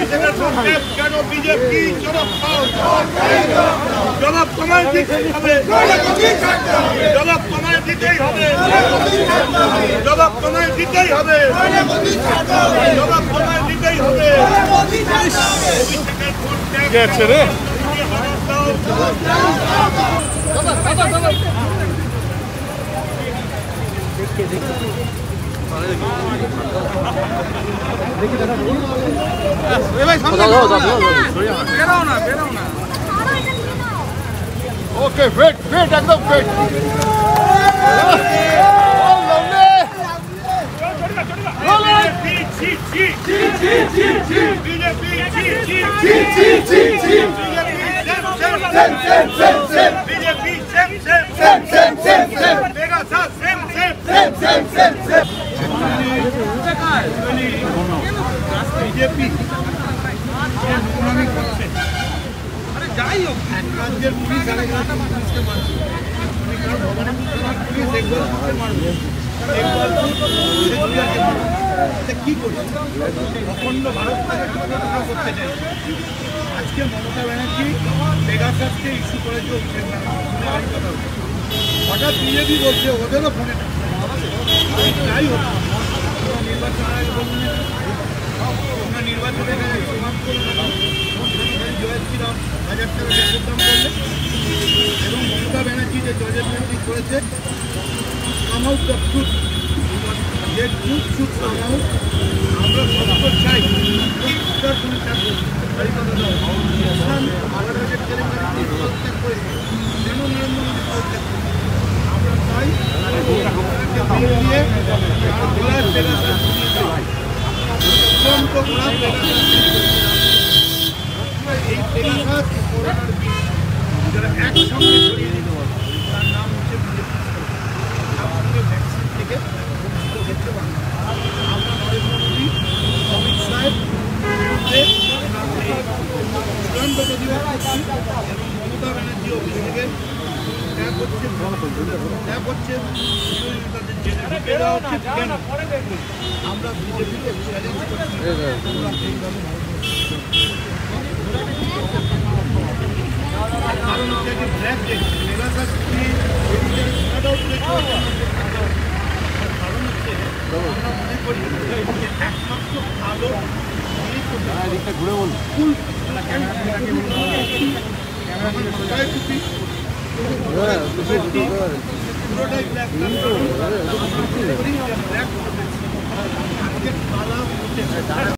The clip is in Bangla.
কেন বিজেপি জবাব তোমায় দিতেই হবে, জবাব তোমায় দিতেই হবে, জবাব তোমায় দিতেই হবে, জবাব তোমায় দিতেই হবে। গেছে রে ওকে ওয়েট ওয়েট একদম ওয়েট বিজেপি যাই হোক রাজ্যের পুলিশ পুলিশকে মারবে কি করছে অখণ্ড ভারতটাকে করতে চাই। আজকে মমতা ব্যানার্জি পেগাসাসকে ইস্যু করেছে, হঠাৎ বিজেপি বলছে ওদেরও ফোনে যাই হোক নির্বাচন আগে বলুন আমরা নির্বাচনে জয় শ্রীরাম 1000 টাকা প্রোগ্রাম করলে এবং মমতা ব্যানার্জি যে জজমেন্টটি করেছে কামাউট দ্য ট্রুথ, যে ট্রুথ শুড কাম আউট। আমরা সত্য চাই, উত্তর শুনে থাকবো ভারতের কেলেঙ্কারিতে পদত্যাগ করেছে, কেন নরেন্দ্র মোদী পদত্যাগ করেছে? আমরা চাই দিয়ে গোলার পেগাসাস অত্যন্ত গোলাপ এই পেগাসাস যারা একসঙ্গে ছড়িয়ে দিতে পারে তার নাম হচ্ছে বিজেপি। ভ্যাকসিন থেকে দেখতে পান আমরা নরেন্দ্র মোদী অমিত শাহের বিরুদ্ধে চূড়ান্ত প্রতিবাদ করছি এবং মমতা ব্যানার্জি অফিস থেকে ত্যাগ হচ্ছে তাদের জেনে ঢুকে দেওয়া হচ্ছে। কেন আমরা বিজেপিকে চ্যালেঞ্জ করছি কারণ হচ্ছে যে ব্ল্যাক ডে পেগাসাস কারণ হচ্ছে আমরা মনে করি একমাত্র ভালো ঘুরে বলুন পুরোটাই ব্ল্যাক ব্ল্যাক আজকে পালা হচ্ছে